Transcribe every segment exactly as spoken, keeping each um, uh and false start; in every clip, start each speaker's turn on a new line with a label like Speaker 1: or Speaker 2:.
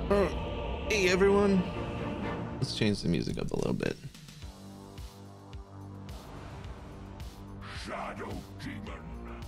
Speaker 1: Oh, hey everyone. Let's change the music up a little bit.
Speaker 2: Shadow Demon.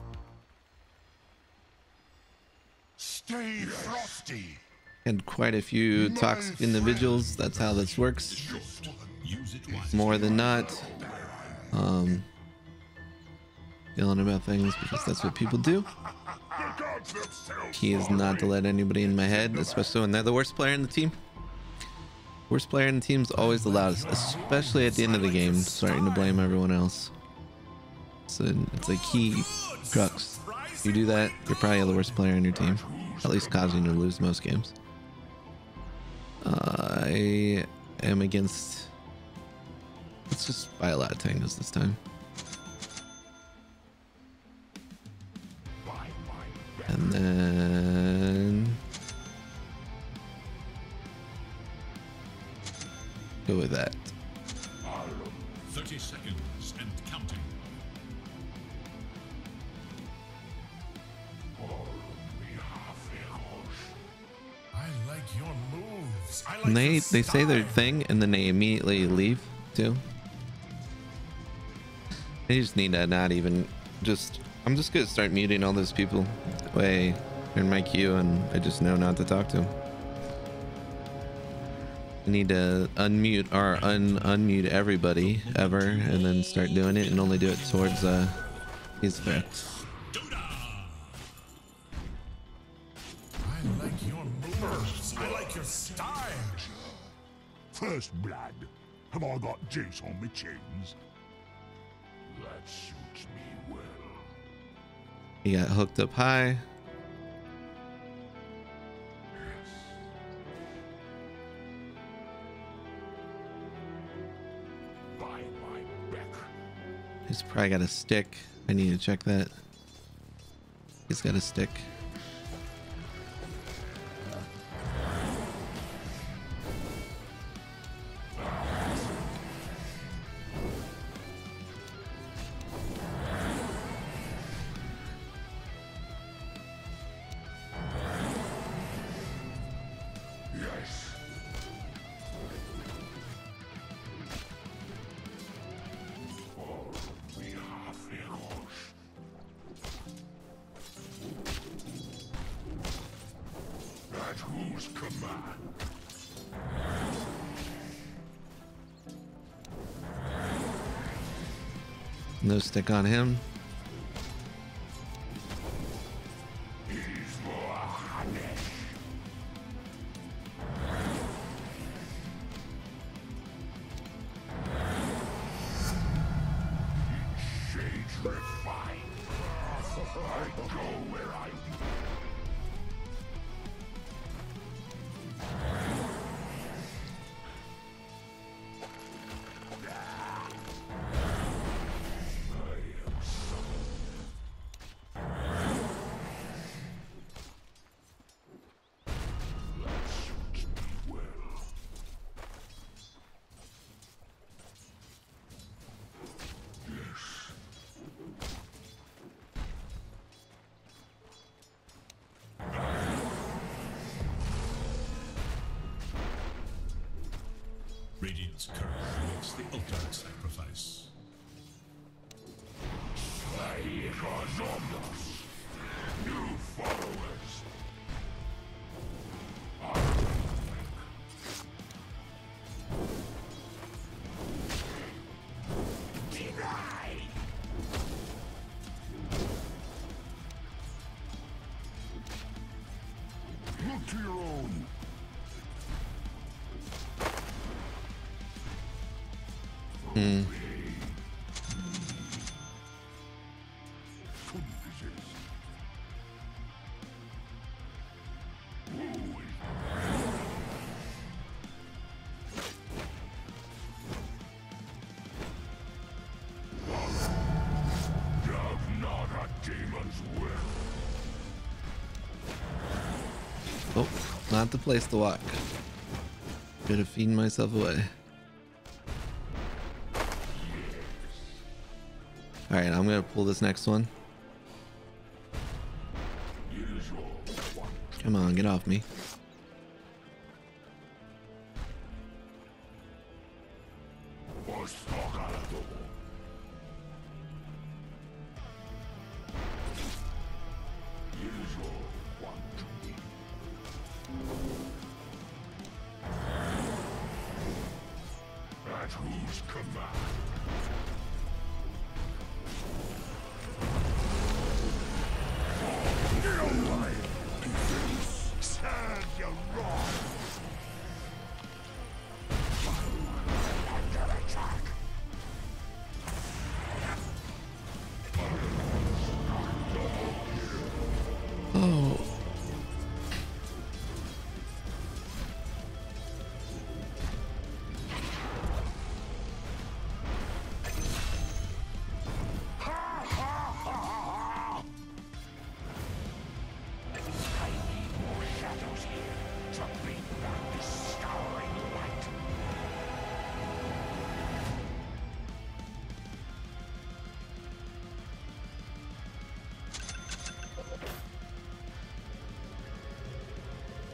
Speaker 2: Stay frosty.
Speaker 1: Had quite a few toxic individuals. That's how this works. More than not. Um, yelling about things because that's what people do. Key is not to let anybody in my head, especially when they're the worst player in the team. Worst player in the team is always the loudest, especially at the end of the game, starting to blame everyone else. So it's a key crux. If you do that, you're probably the worst player in your team, at least causing you to lose most games. Uh, I am against. Let's just buy a lot of tangos this time. And then go with that.
Speaker 3: thirty seconds and counting. I like your moves. I like
Speaker 1: And they
Speaker 3: your
Speaker 1: they say their
Speaker 3: style.
Speaker 1: thing and then they immediately leave too. They just need to not even just. I'm just gonna start muting all those people. That way, they're in my queue and I just know not to talk to them. I need to unmute or un unmute everybody ever, and then start doing it, and only do it towards uh his effect.
Speaker 3: I like your moves. I like your style.
Speaker 2: First blood. Have I got juice on my chins? That suits me well.
Speaker 1: He got hooked up high.
Speaker 2: By my beck.
Speaker 1: He's probably got a stick. I need to check that. He's got a stick.
Speaker 2: Yes. All we have hijos. At whose command?
Speaker 1: No stick on him.
Speaker 2: Shades refined. I go where I suits me well. Yes.
Speaker 3: Radiant's curse makes the ultimate sacrifice.
Speaker 2: Hijos Omnos. New followers. Denied. Look to your own.
Speaker 1: Hmm. Oh, not the place to walk. Could have feeding myself away. All right, I'm gonna pull this next one. Come on, get off me.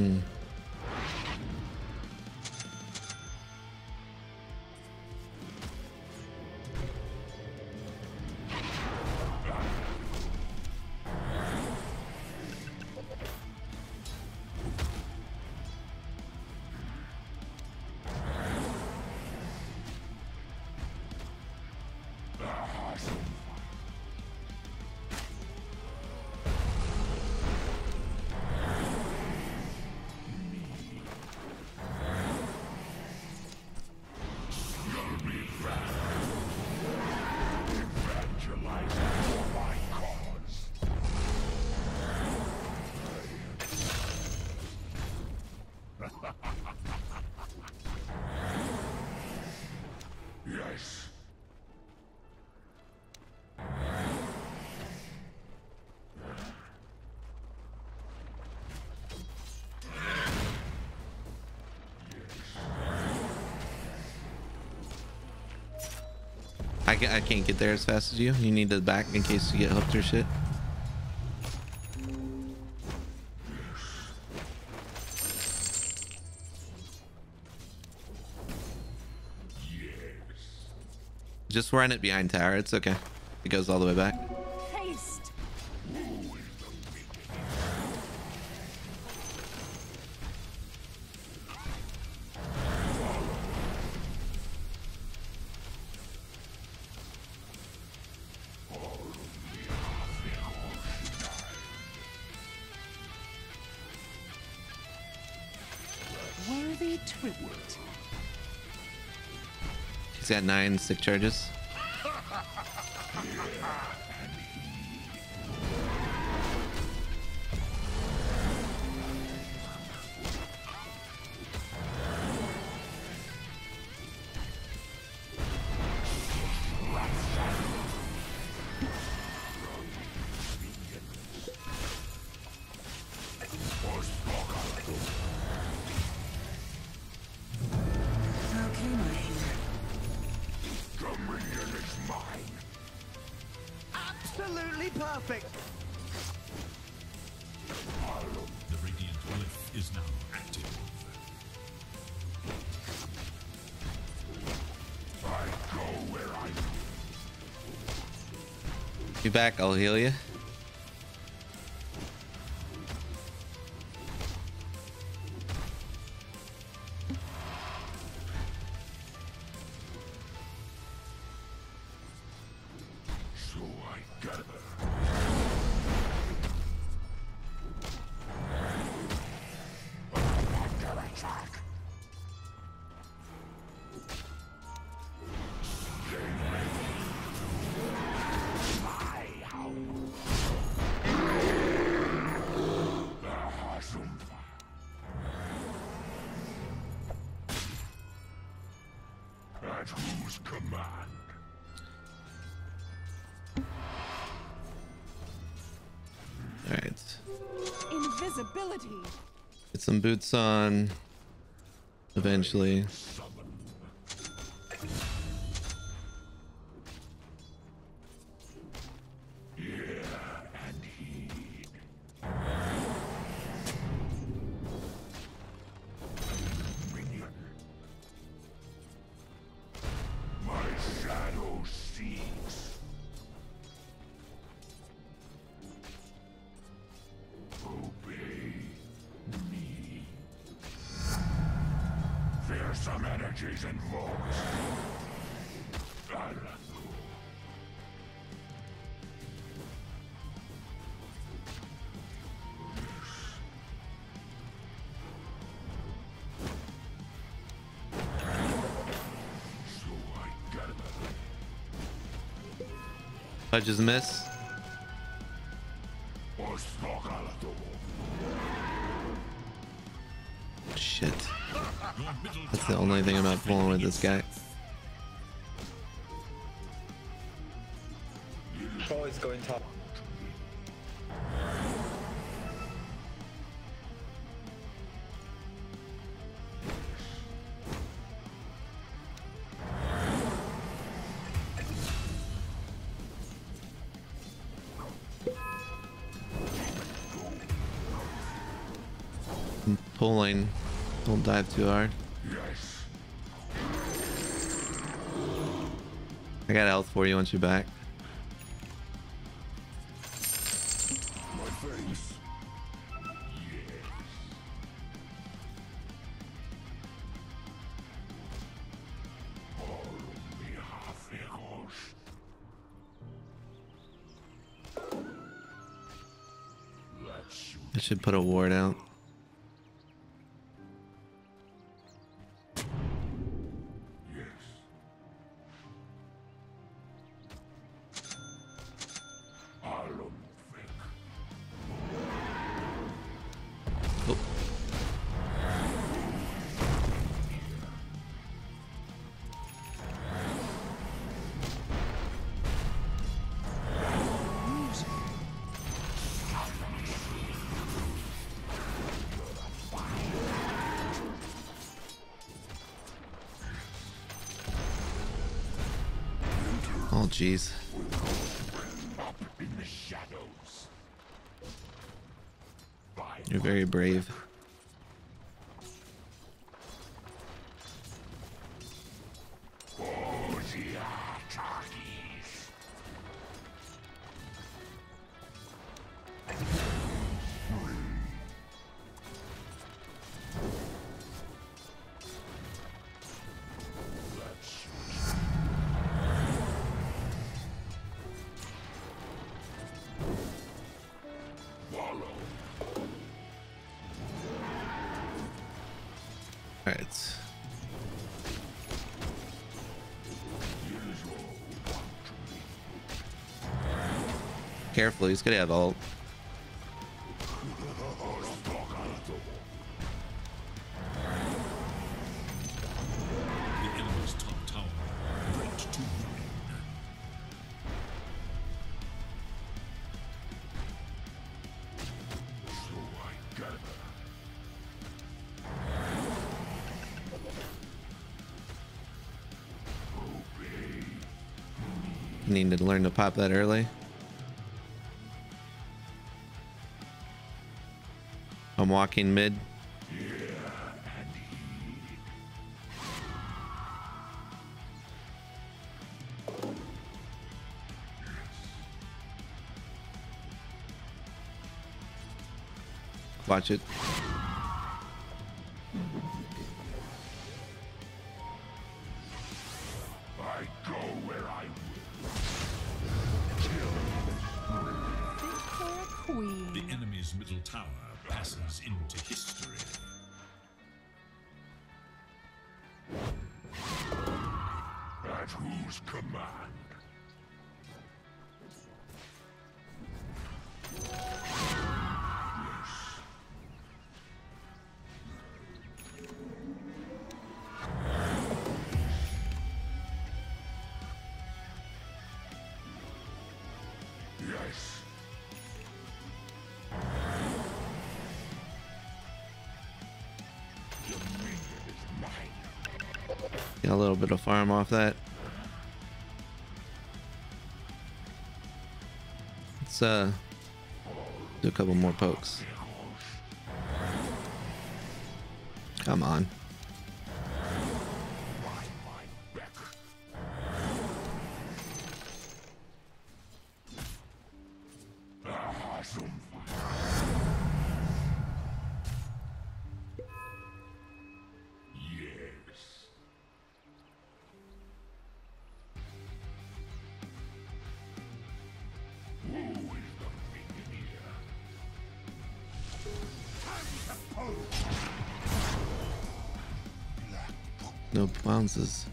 Speaker 1: Hmm.
Speaker 2: Yes.
Speaker 1: I, ca- I can't get there as fast as you. You need to back in case you get hooked or shit. Just run it behind tower. It's okay. It goes all the way back.
Speaker 4: Haste. Worthy tribute.
Speaker 1: He's got nine sick charges.
Speaker 4: How came I here?
Speaker 2: Dominion is mine.
Speaker 5: Absolutely perfect.
Speaker 3: The Radiant Glyph is now active.
Speaker 2: I go where I
Speaker 1: You back? I'll heal you.
Speaker 2: so I gather. Under attack. My house. At whose command?
Speaker 1: All right.
Speaker 4: Invisibility.
Speaker 1: Get some boots on. Eventually.
Speaker 2: And heed. Minion. My shadow seeks. Obey me. Fearsome energies invoked. Alatu. So I gather.
Speaker 1: Pudges miss.
Speaker 2: Osmogalatu.
Speaker 1: Shit.
Speaker 3: Your middle
Speaker 1: That's the only thing I'm not pulling with this guy.
Speaker 6: Oh, it's going top.
Speaker 1: I'm pulling. Don't dive too hard.
Speaker 2: Yes.
Speaker 1: I got health for you once you're back.
Speaker 2: My face.
Speaker 1: I should put a ward out. Oh. Oh, jeez.
Speaker 2: In the shadows.
Speaker 1: You're very brave. Alright. Careful, he's gonna have ult.
Speaker 3: The enemy's top tower brought to ruin.
Speaker 2: So I gather.
Speaker 1: Need to learn to pop that early. I'm walking mid. Watch it.
Speaker 2: I go where I
Speaker 4: For a queen.
Speaker 3: The enemy's middle tower passes into history.
Speaker 2: At whose command? Yes. Dominion is mine.
Speaker 1: Get a little bit of farm off that. Let's uh do a couple more pokes. Come on.
Speaker 2: Yes. Who is the minion here?
Speaker 1: No bounces.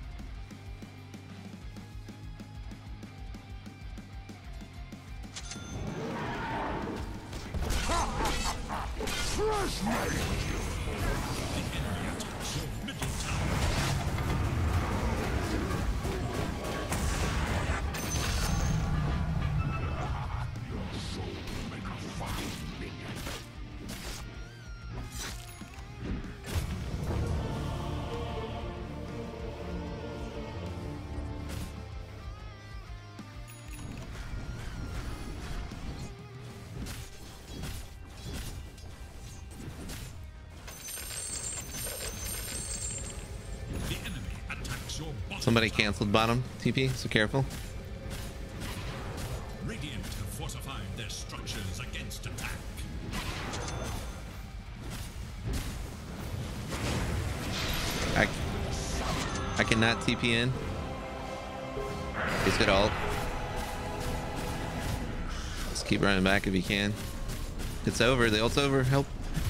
Speaker 2: Trust me!
Speaker 1: Somebody canceled bottom T P, so careful.
Speaker 3: Radiant have fortified their structures against attack.
Speaker 1: I, I cannot T P in. He's got ult. Just keep running back if you can. It's over. The ult's over. Help.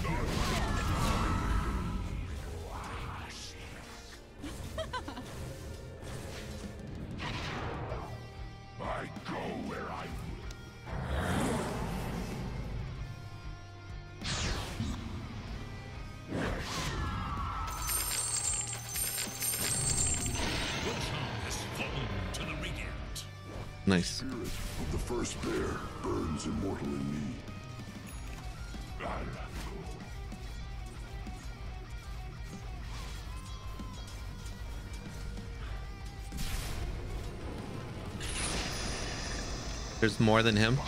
Speaker 1: Nice.
Speaker 2: Spirit of the first bear burns immortal in me.
Speaker 1: There's more than him.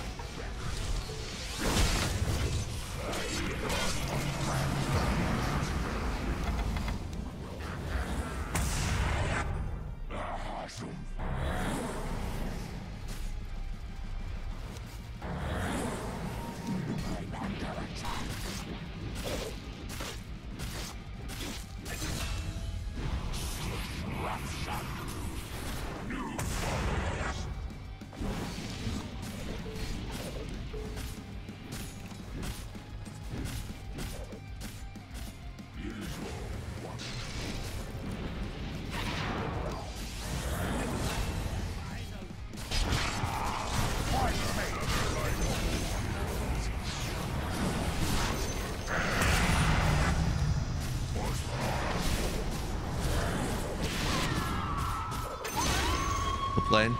Speaker 1: Played.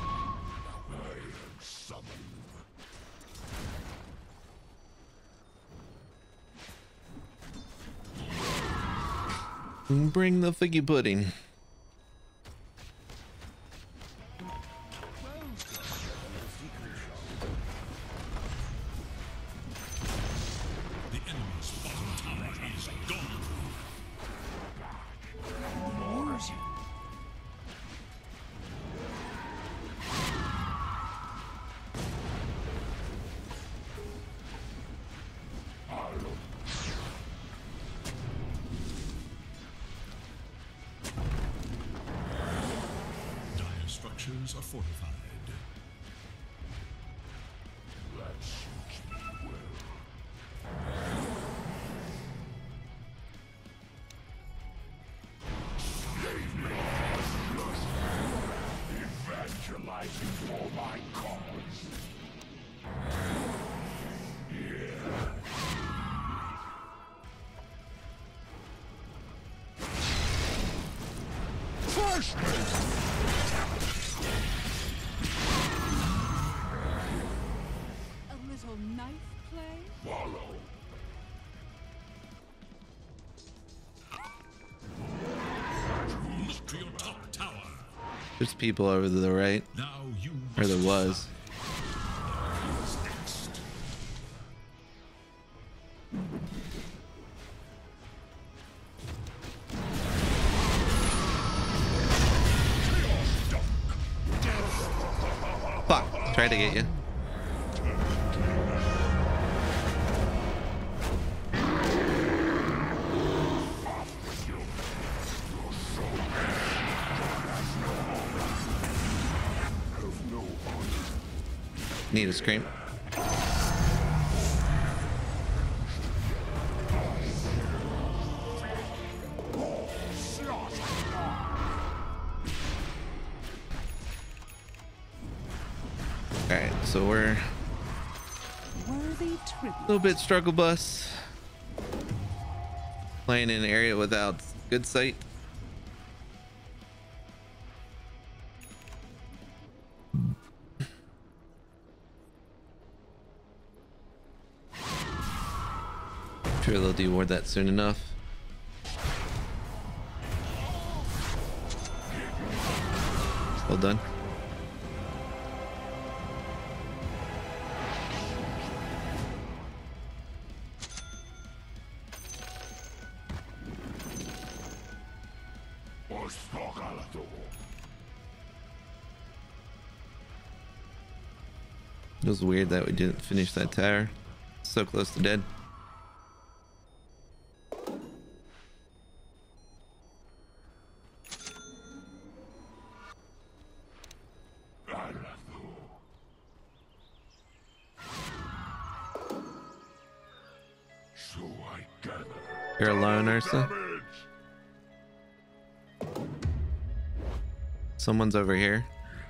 Speaker 1: Bring the figgy pudding.
Speaker 3: The enemy's bottom tower is gone. Structures are fortified.
Speaker 2: That suits me well. Save me. Evangelizing for my cause. Yeah. First
Speaker 4: Knife play?
Speaker 2: follow.
Speaker 3: Look to your top tower.
Speaker 1: There's people over to the right.
Speaker 3: Now you
Speaker 1: Or there was.
Speaker 3: next.
Speaker 1: Fuck. Tried to get you. Need a scream. Alright, so we're
Speaker 4: Worthy
Speaker 1: a
Speaker 4: tribute.
Speaker 1: little bit struggle bus. Playing in an area without good sight. Sure they'll deward that soon enough. Well done.
Speaker 2: Or stalk Alathor.
Speaker 1: It was weird that we didn't finish that tower. So close to dead.
Speaker 2: So I gather.
Speaker 1: You're alone, Ursa?
Speaker 2: Damage!
Speaker 1: Someone's over here.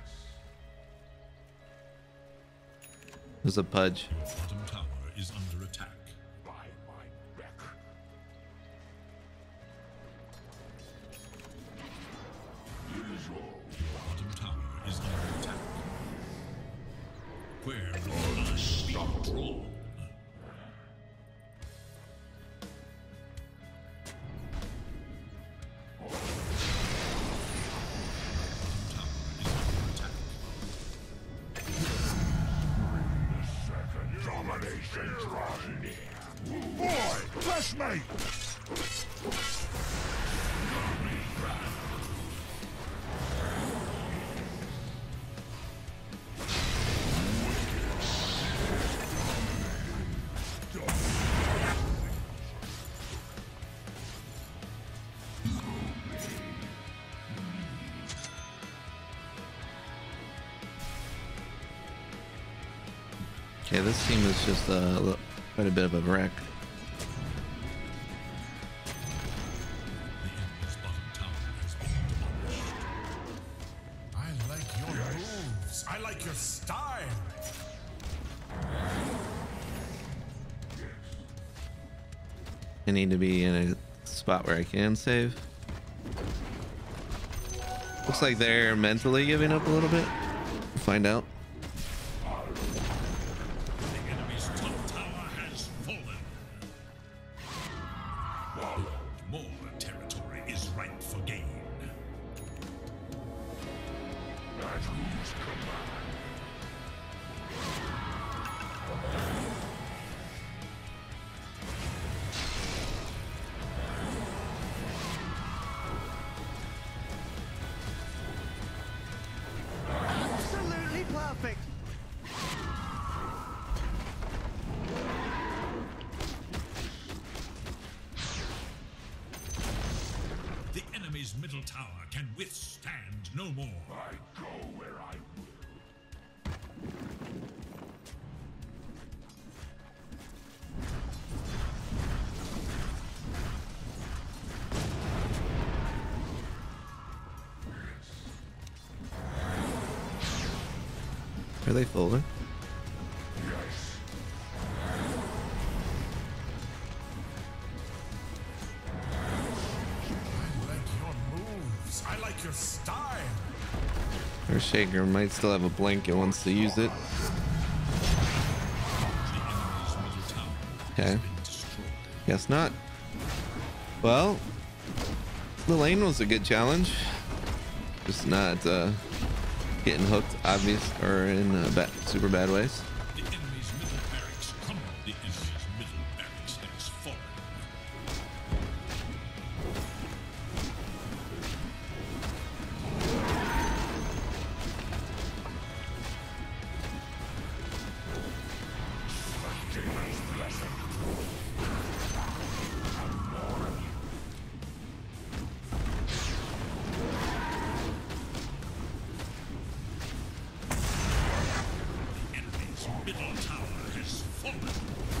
Speaker 1: There's a Pudge.
Speaker 3: Bottom tower is under attack.
Speaker 2: By my neck.
Speaker 3: Bottom tower is under attack. Where will the line be drawn?
Speaker 2: Domination draws near. Boy, bless me!
Speaker 1: Okay, this team is just uh, quite a bit of a wreck.
Speaker 3: The enemy's bottom tower has been demolished.
Speaker 5: I like your moves. I like your style.
Speaker 1: I need to be in a spot where I can save. Looks like they're mentally giving up a little bit. We'll find out.
Speaker 3: The enemy's top tower has fallen. More territory is ripe for gain.
Speaker 2: At whose command?
Speaker 6: Absolutely perfect.
Speaker 3: The enemy's middle tower can withstand no more.
Speaker 2: I go where I will.
Speaker 1: Are they folding?
Speaker 2: Yes.
Speaker 5: I like your moves. I like your style.
Speaker 1: Our Shaker might still have a blanket, wants to use it.
Speaker 3: The enemy's middle tower
Speaker 1: Okay.
Speaker 3: has been destroyed.
Speaker 1: Guess not. Well, the lane was a good challenge. Just not uh, getting hooked, obvious, or in uh, bad, super bad ways.
Speaker 3: The enemy's middle barracks crumbled. The enemy's middle barracks has fallen. The enemy's middle tower has fallen.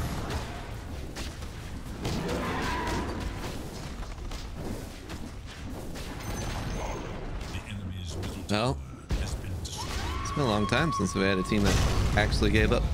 Speaker 3: The enemy's middle
Speaker 1: Well,
Speaker 3: tower has been destroyed.
Speaker 1: it's been a long time since we had a team that actually gave up.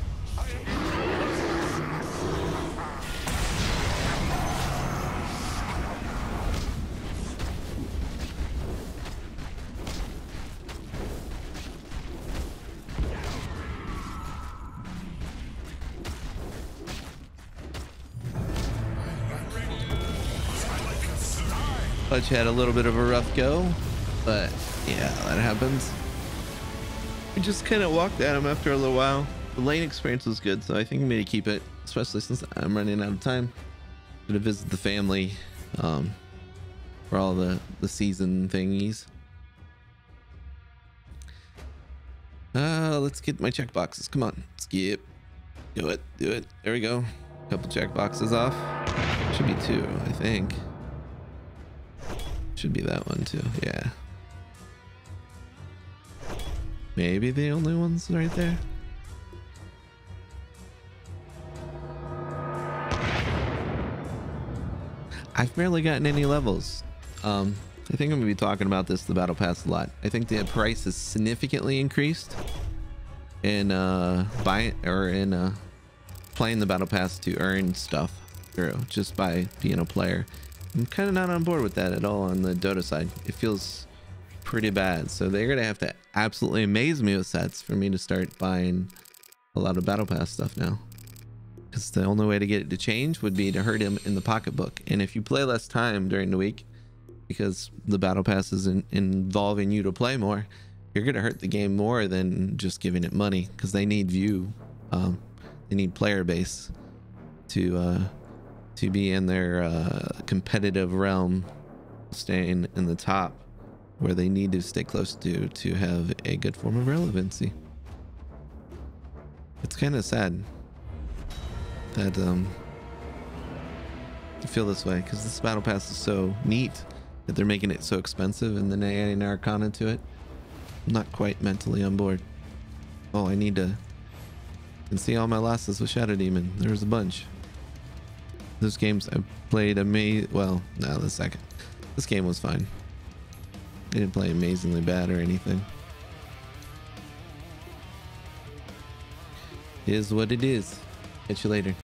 Speaker 1: Pudge had a little bit of a rough go, but yeah, that happens. We just kind of walked at him after a little while. The lane experience was good, so I think I'm going to keep it, especially since I'm running out of time. Gonna visit the family um, for all the, the season thingies. Uh, let's get my checkboxes. Come on, skip. Do it, do it. There we go. Couple checkboxes off. Should be two, I think. Should be that one too. Yeah. Maybe the only ones right there. I've barely gotten any levels. Um, I think I'm gonna be talking about this the battle pass a lot. I think the price is significantly increased in uh buying or in uh playing the battle pass to earn stuff through just by being a player. I'm kind of not on board with that at all on the Dota side. It feels pretty bad. So they're gonna have to absolutely amaze me with sets for me to start buying a lot of battle pass stuff now. Because the only way to get it to change would be to hurt him in the pocketbook. And if you play less time during the week, because the battle pass is in, involving you to play more, you're going to hurt the game more than just giving it money, because they need view. Um, they need player base to uh, to be in their uh, competitive realm, staying in the top where they need to stay close to to have a good form of relevancy. It's kind of sad that um to feel this way, because this battle pass is so neat that they're making it so expensive and then adding Arcana to it. I'm not quite mentally on board. Oh, I need to can see all my losses with Shadow Demon. There's a bunch. Those games I played ama- well, no, the second. This game was fine. I didn't play amazingly bad or anything. It is what it is. Catch you later.